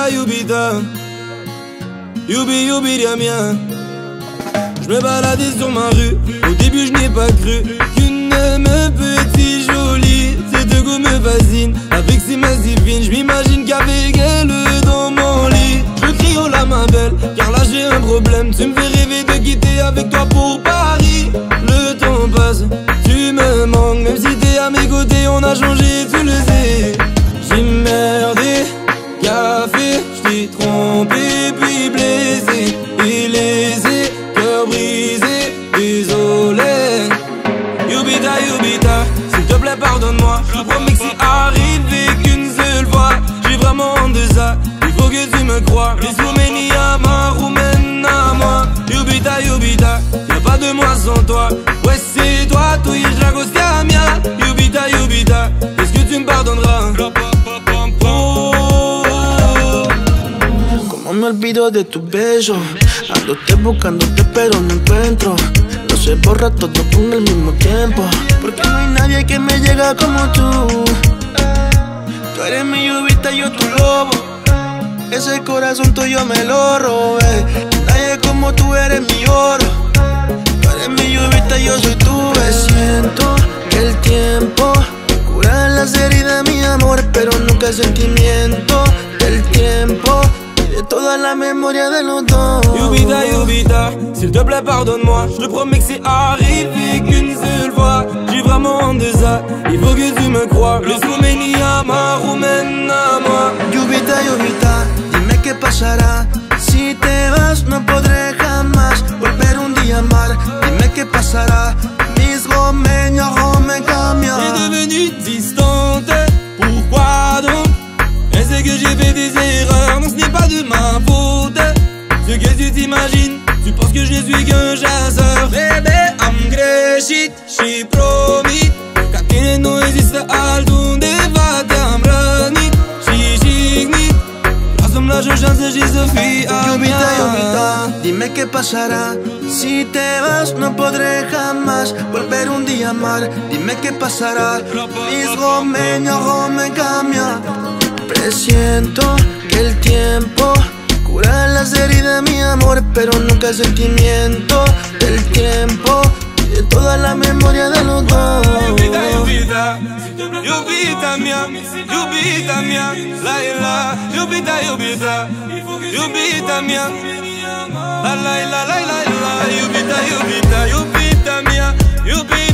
Yubita, Yubita, Yubi, Yubi, Diamia. Je me baladais sur ma rue, au début je n'ai pas cru qu'une petite jolie, ses deux goûts me fascinent, avec ses mains si fines, je m'imagine qu'avec elle dans mon lit. Je crie oh là ma belle, car là j'ai un problème, tu me fais rêver de quitter avec toi pour Paris. Le temps passe, tu me manques, même si t'es à mes côtés, on a changé, tu le sais. J'ai merdé, café, je t'ai trompé, puis blessé et laissé, cœur brisé, désolé. Yubita, Yubita, s'il te plaît pardonne-moi, je te promets que c'est arrivé qu'une seule fois. J'ai vraiment honte de ça, il faut que tu me crois. Les Slovénia, ma roumaine à moi. Yubita, Yubita, y'a pas de moi sans toi. Ouais c'est toi, tú y la costia mia. Yubita, Yubita, est-ce que tu me pardonneras? Como me olvido de tus besos, ando buscándote pero no encuentro. No se borra todo con el mismo tiempo, porque no hay nadie que me llega como tú. Tú eres mi Yubita, yo tu lobo. Ese corazón tuyo me lo robé. Nadie como tú, eres mi oro. Tú eres mi Yubita, yo soy tu siento que el tiempo cura las heridas, mi amor, pero nunca el sentimiento del tiempo. De toda la memoria de los dos. Yubita, Yubita, s'il te plaît pardonne-moi, je te promets que c'est arrivé qu'une seule fois. J'ai vraiment honte de ça, il faut que tu me crois. Le Slovénia, ma roumaine à moi. Yubita, Yubita, dime qué pasará. Si te vas no podré jamás volver un día a amar. Dime qué pasará. Mis romains me cambian. T'es devenue distante, pourquoi donc? Est-ce que j'ai fait des erreurs? Non, ce n'est pas de ma faute. Ce que tu t'imagines, tu penses que je ne suis qu'un chasseur. Bébé, am greșit și promit că tine nu există altundeva. Te-am rănit și jignit. Vreau să-mi lași o șansă și să fii a mea. Yubita, Yubita, dime qué pasará. Si te vas no podré jamás volver un día a amar. Dime qué pasará. Mis romains me cambian. Presiento que el tiempo cura las heridas, mi amor, pero nunca el sentimiento del tiempo y de toda la memoria de los dos. Yubita, Yubita, Yubita mia, Yubita mia, la la. Yubita, Yubita, Yubita mia, la la la la la la. Yubita, Yubita, Yubita mia, Yubita.